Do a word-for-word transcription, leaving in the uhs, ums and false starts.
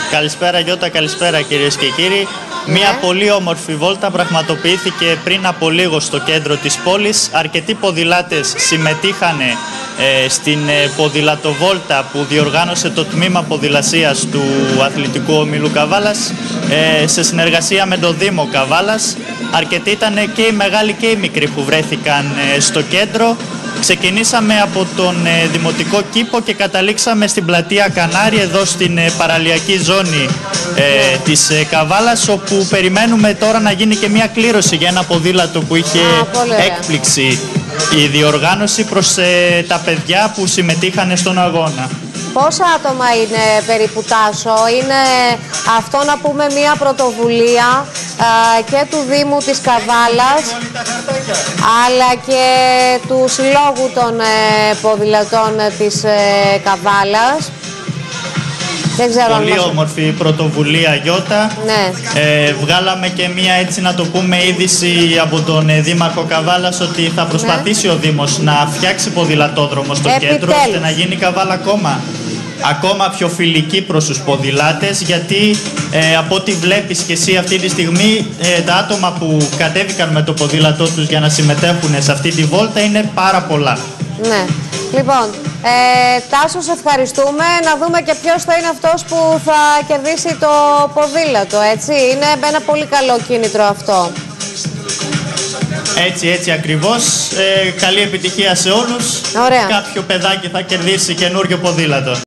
Καλησπέρα Γιώτα, καλησπέρα κυρίες και κύριοι. Μια Ναι. πολύ όμορφη βόλτα πραγματοποιήθηκε πριν από λίγο στο κέντρο της πόλης. Αρκετοί ποδηλάτες συμμετείχαν ε, στην ε, ποδηλατοβόλτα που διοργάνωσε το τμήμα ποδηλασίας του Αθλητικού Ομίλου Καβάλας ε, σε συνεργασία με το Δήμο Καβάλας. Αρκετοί ήταν και οι μεγάλοι και οι μικροί που βρέθηκαν ε, στο κέντρο. Ξεκινήσαμε από τον ε, Δημοτικό Κήπο και καταλήξαμε στην πλατεία Κανάρη, εδώ στην ε, παραλιακή ζώνη ε, της ε, Καβάλας, όπου περιμένουμε τώρα να γίνει και μια κλήρωση για ένα ποδήλατο που είχε Α, έκπληξη η διοργάνωση προς ε, τα παιδιά που συμμετείχαν στον αγώνα. Πόσα άτομα είναι περίπου, Τάσο? Είναι αυτό, να πούμε, μια πρωτοβουλία α, και του Δήμου της Καβάλας, αλλά και του Συλλόγου των ε, Ποδηλατών της ε, Καβάλας. Δεν ξέρω. Πολύ αν μας... όμορφη πρωτοβουλία, Γιώτα. Ναι. Ε, βγάλαμε και μία, έτσι να το πούμε, είδηση από τον ε, Δήμαρχο Καβάλας ότι θα προσπαθήσει ναι. ο Δήμος να φτιάξει ποδηλατόδρομο στο Επιτέλους. κέντρο, ώστε να γίνει η Καβάλα ακόμα, ακόμα πιο φιλική προς τους ποδηλάτες, γιατί ε, από ό,τι βλέπεις και εσύ αυτή τη στιγμή, ε, τα άτομα που κατέβηκαν με το ποδήλατό τους για να συμμετέχουν σε αυτή τη βόλτα είναι πάρα πολλά. Ναι. Λοιπόν, ε, Τάσο, σε ευχαριστούμε. Να δούμε και ποιος θα είναι αυτός που θα κερδίσει το ποδήλατο, έτσι. Είναι ένα πολύ καλό κίνητρο αυτό. Έτσι, έτσι ακριβώς. Ε, καλή επιτυχία σε όλους. Ωραία. Κάποιο παιδάκι θα κερδίσει καινούριο ποδήλατο.